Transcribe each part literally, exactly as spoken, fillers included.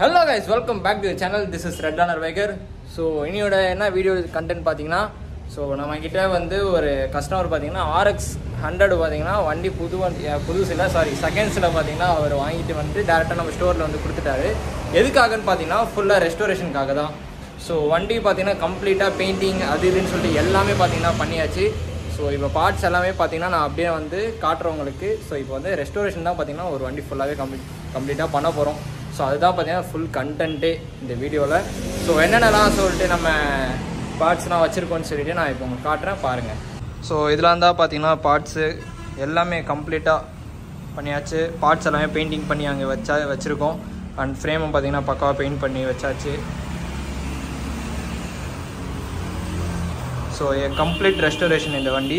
Hello guys, welcome back to the channel. This is Madrasbiker. So இன்னையோட என்ன video content பாத்தீங்கன்னா so நம்ம கிட்ட வந்து ஒரு கஸ்டமர் பாத்தீங்கன்னா R X one hundred பாத்தீங்கன்னா வண்டி புது வண்டி புதுசுல சாரி செகண்ட்ஸ்ல பாத்தீங்கன்னா அவர் வாங்கிட்டு வந்து டைரக்டா நம்ம ஸ்டோர்ல வந்து கொடுத்துட்டாரு. எதுக்காகன்னு பாத்தீங்கன்னா ஃபுல்லா ரெஸ்டோரேஷனுக்காக தான். சோ வண்டி பாத்தீங்கன்னா கம்ப்ளீட்டா பெயிண்டிங் அது இதுன்னு சொல்லிட்டு எல்லாமே பாத்தீங்கன்னா பண்ணியாச்சு. ஸோ இப்போ பார்ட்ஸ் எல்லாமே பார்த்தீங்கன்னா நான் அப்படியே வந்து காட்டுறவங்களுக்கு. ஸோ இப்போ வந்து ரெஸ்டோரேஷன் தான் பார்த்தீங்கன்னா ஒரு வண்டி ஃபுல்லாகவே கம்ப்ளீட் கம்ப்ளீட்டாக பண்ண போகிறோம். ஸோ அதுதான் பார்த்தீங்கன்னா ஃபுல் கண்டென்ட்டே இந்த வீடியோவில். ஸோ என்னென்னலாம் சொல்லிட்டு நம்ம பார்ட்ஸ்லாம் வச்சுருக்கோன்னு சொல்லிட்டு நான் இப்போ உங்களுக்கு காட்டுறேன் பாருங்கள். ஸோ இதெல்லாம் தான் பார்த்தீங்கன்னா பார்ட்ஸு எல்லாமே கம்ப்ளீட்டாக பண்ணியாச்சு. பார்ட்ஸ் எல்லாமே பெயிண்டிங் பண்ணி அங்கே வச்சா வச்சுருக்கோம். அண்ட் ஃப்ரேமும் பார்த்தீங்கன்னா பக்காவாக பெயிண்ட் பண்ணி வச்சாச்சு. ஸோ ஏ கம்ப்ளீட் ரெஸ்டோரேஷன் இந்த வண்டி.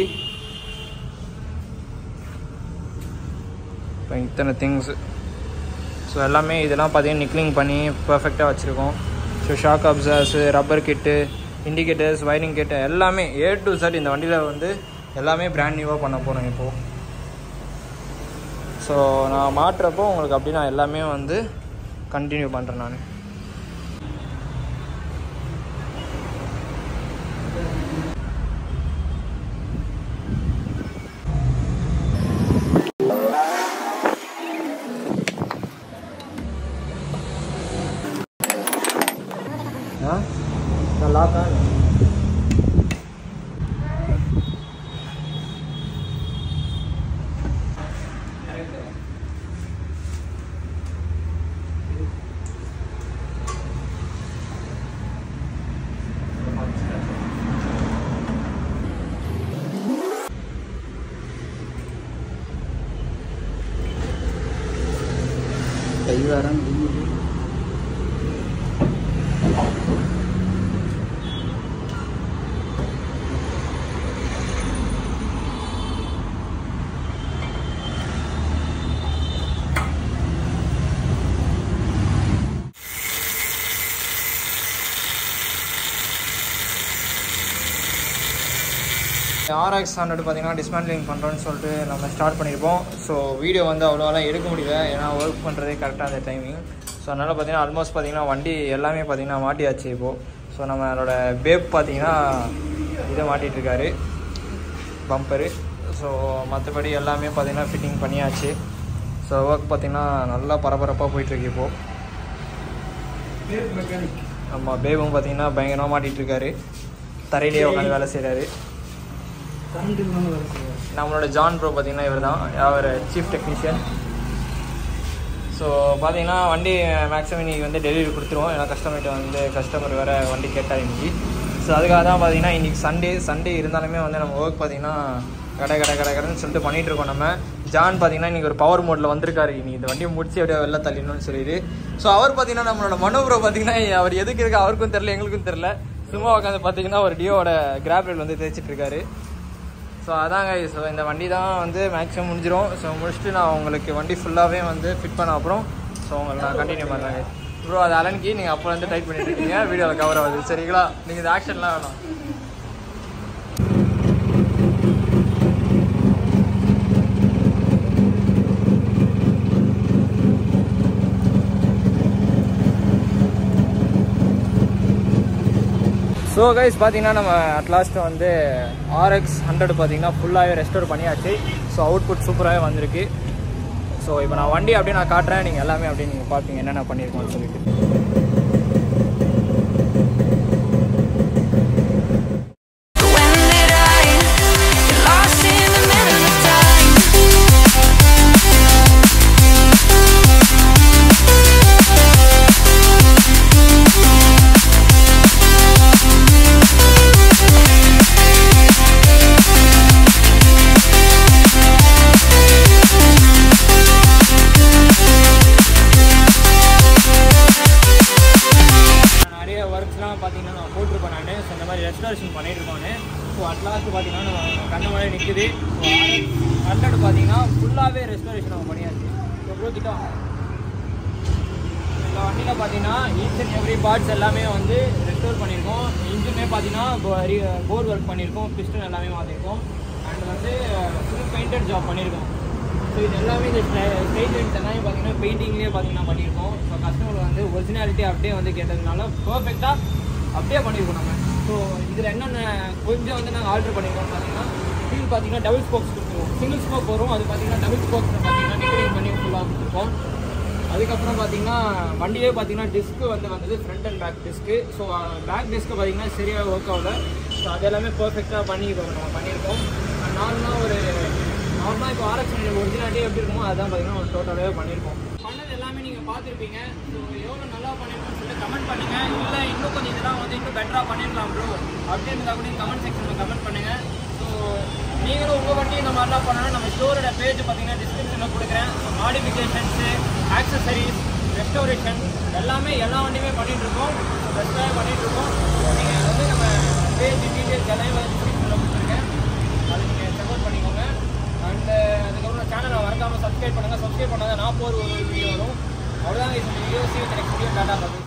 இப்போ இத்தனை திங்ஸ் ஸோ எல்லாமே இதெல்லாம் பார்த்தீங்கன்னா நிக்லிங் பண்ணி பர்ஃபெக்டாக வச்சுருக்கோம். So shock absorbers, rubber kit, indicators, wiring kit எல்லாமே ஏ டு செட் இந்த வண்டியில் வந்து எல்லாமே பிராண்ட் நியூவாக பண்ண போகிறோம் இப்போது. ஸோ நான் மாட்டுறப்போ உங்களுக்கு அப்படி நான் எல்லாமே வந்து கண்டினியூ பண்ணுறேன் நான். लाता है कई बार R X one hundred பார்த்தீங்கன்னா டிஸ்மேண்ட்லிங் பண்ணுறோன்னு சொல்லிட்டு நம்ம ஸ்டார்ட் பண்ணியிருப்போம். ஸோ வீடியோ வந்து அவ்வளோலாம் எடுக்க முடியல, ஏன்னா ஒர்க் பண்ணுறதே கரெக்டாக அந்த டைமிங். ஸோ அதனால் பார்த்தீங்கன்னா ஆல்மோஸ்ட் பார்த்தீங்கன்னா வண்டி எல்லாமே பார்த்தீங்கன்னா மாட்டியாச்சு இப்போது. ஸோ நம்மளோட பேப் பார்த்தீங்கன்னா இதை மாட்டிகிட்ருக்காரு பம்பரு. ஸோ மற்றபடி எல்லாமே பார்த்தீங்கன்னா ஃபிட்டிங் பண்ணியாச்சு. ஸோ ஒர்க் பார்த்தீங்கன்னா நல்லா பரபரப்பாக போயிட்டுருக்கு இப்போது. ஆமாம், பேபும் பார்த்தீங்கன்னா பயங்கரமாக மாட்டிகிட்ருக்காரு, தரையிலேயே உட்காந்து வேலை செய்கிறாரு. நம்மளோட ஜான் ப்ரோ பார்த்தீங்கன்னா இவர் தான் அவர் சீஃப் டெக்னீஷியன். ஸோ பார்த்தீங்கன்னா வண்டி மேக்ஸிமம் இன்றைக்கி வந்து டெலிவரி கொடுத்துருவோம், ஏன்னா கஸ்டமர்கிட்ட வந்து கஸ்டமர் வேறு வண்டி கேட்டார் இன்றைக்கி. ஸோ அதுக்காக தான் பார்த்தீங்கன்னா இன்றைக்கி சண்டே சண்டே இருந்தாலுமே வந்து நம்ம ஒர்க் பார்த்தீங்கன்னா கடை கடை கடை கடைன்னு சொல்லிட்டு பண்ணிகிட்ருக்கோம். நம்ம ஜான் பார்த்தீங்கன்னா இன்றைக்கி ஒரு பவர் மோட்டில் வந்திருக்காரு, இன்றைக்கி இந்த வண்டியை முடிச்சு அப்படியே வெளில தள்ளிடணும்னு சொல்லிட்டு. ஸோ அவர் பார்த்தீங்கன்னா நம்மளோட மனோ ப்ரோ பார்த்தீங்கன்னா அவர் எதுக்கு இருக்கு அவருக்கும் தெரில எங்களுக்கும் தெரில, சும்மா உட்காந்து பார்த்தீங்கன்னா ஒரு டியோட கிராப் ரேல் வந்து தேய்ச்சிட்ருக்காரு. ஸோ அதாங்க. ஸோ இந்த வண்டி தான் வந்து மேக்ஸிமம் முடிஞ்சிடும். ஸோ முடிச்சுட்டு நான் உங்களுக்கு வண்டி ஃபுல்லாகவே வந்து ஃபிட் பண்ண அப்புறம் ஸோ உங்களுக்கு நான் கண்டினியூ பண்ணுறேங்க. ப்ரோ அது அலன்கி நீங்கள் அப்போ வந்து டைப் பண்ணிட்டு இருக்கீங்க, வீடியோவில் கவர் ஆகுது சரிங்களா? நீங்கள் இந்த ஆக்ஷன்லாம் வேணும். ஸோ கைஸ் பார்த்தீங்கன்னா நம்ம அட்லாஸ்ட்டு வந்து R X one hundred பார்த்தீங்கன்னா ஃபுல்லாகவே ரெஸ்டோர் பண்ணியாச்சு. ஸோ அவுட்புட் சூப்பராகவே வந்திருக்கு. ஸோ இப்போ நான் வண்டி அப்படியே நான் காட்டுறேன், நீங்கள் எல்லாமே அப்படியே நீங்கள் பார்ப்பீங்க என்னென்ன பண்ணியிருக்கோம்னு சொல்லிட்டு. பார்த்தீங்கன்னா நான் போட்டிருப்பேன் நான். ஸோ இந்த மாதிரி ரெஸ்டோரேஷன் பண்ணிட்டுருக்கோன்னு. ஸோ அட்லாஸ்ட்டு பார்த்தீங்கன்னா நம்ம கண்ணு முன்னாடி நிற்குது. So R X one hundred பார்த்தீங்கன்னா ஃபுல்லாகவே ரெஸ்டோரேஷன் நம்ம பண்ணியாச்சு. ஸோ ப்ரோ கிட்ட இந்த வண்டியில் பார்த்தீங்கன்னா ஈச் அண்ட் எவ்ரி பார்ட்ஸ் எல்லாமே வந்து ரெஸ்டோர் பண்ணியிருக்கோம். இன்ஜினே பார்த்தீங்கன்னா போர் ஒர்க் பண்ணியிருக்கோம், பிஸ்டன் எல்லாமே மாற்றிருக்கோம். அண்ட் வந்து ஃபுல் பெயிண்டட் ஜாப் பண்ணியிருக்கோம். ஸோ இது எல்லாமே இந்த ஸ்ட்ரைட் லைன்ஸ் எல்லாமே பார்த்தீங்கன்னா பெயிண்டிங்லேயே பார்த்தீங்கன்னா பண்ணியிருக்கோம். ஸோ கஸ்டமர் வந்து ஒரிஜினாலிட்டி அப்படியே வந்து கேட்டதுனால பர்ஃபெக்டாக அப்படியே பண்ணியிருக்கோம் நம்ம. ஸோ இதில் என்னென்ன கொஞ்சம் வந்து நாங்கள் ஆல்ட்ரு பண்ணியிருக்கோம் பார்த்தீங்கன்னா வீல் பார்த்தீங்கன்னா டபுள் ஸ்போக்ஸ் கொடுத்துருவோம். சிங்கிள் ஸ்போக் வரும், அது பார்த்தீங்கன்னா டபுள் ஸ்போக்ஸில் பார்த்தீங்கன்னா டிக்கரிங் பண்ணி ஃபுல்லாக கொடுத்துருக்கோம். அதுக்கப்புறம் பார்த்தீங்கன்னா வண்டியே பார்த்தீங்கன்னா டிஸ்க்கு வந்து வந்தது front and back disc. So back disc பார்த்தீங்கன்னா சரியாக ஒர்க் ஆகல. ஸோ அது எல்லாமே பர்ஃபெக்டாக பண்ணி நம்ம பண்ணியிருக்கோம். நார்மலாக ஒரு நார்மலாக இப்போ ஆர்எக்ஸ் ஹண்ட்ரட் ஒரிஜினாலிட்டி எப்படி இருக்குமோ அதுதான் பார்த்தீங்கன்னா ஒரு டோட்டலாகவே பண்ணியிருக்கோம். பண்ணது எல்லாமே நீங்கள் பார்த்துருப்பீங்க. ஸோ எவ்வளோ நல்லா பண்ணியிருக்கோம்னு சொல்லிட்டு கமெண்ட் பண்ணுங்கள். இல்லை இன்னும் கொஞ்சம் இதெல்லாம் வந்து இன்னும் பெட்டராக பண்ணியிருக்கலாம் ப்ரோ அப்படின்றத கூட கமெண்ட் செக்ஷனில் கமெண்ட் பண்ணுங்கள். ஸோ நீங்களும் உங்கள் வண்டி இந்த மாதிரிலாம் பண்ணணும். நம்ம ஸ்டோரோட பேஜ் பார்த்தீங்கன்னா டிஸ்கிரிப்ஷனில் கொடுக்குறேன். மாடிஃபிகேஷன்ஸு, ஆக்சசரிஸ், ரெஸ்டோரேஷன் எல்லாமே எல்லா வண்டியுமே பண்ணிகிட்ருக்கோம். பெஸ்ட்டாக பண்ணிகிட்ருக்கோம். நீங்கள் வந்து நம்ம பேஜ் டீட்டெயில்ஸ் எல்லாமே டிஸ்கிரிப்ஷனில் கொடுத்துருக்கேன். அதை நீங்கள் சப்போர்ட் பண்ணிக்கோங்க. அண்டு அதுக்கப்புறம் சேனலை மறக்காமல் சப்ஸ்கிரைப் பண்ணுங்கள். சப்ஸ்கிரைப் பண்ணால் நான் போகிற ஒரு வீடியோ வரும். அவ்வளோதான். இந்த வீடியோ சீக்கிரம் வீடியோ டாட்டா பார்த்து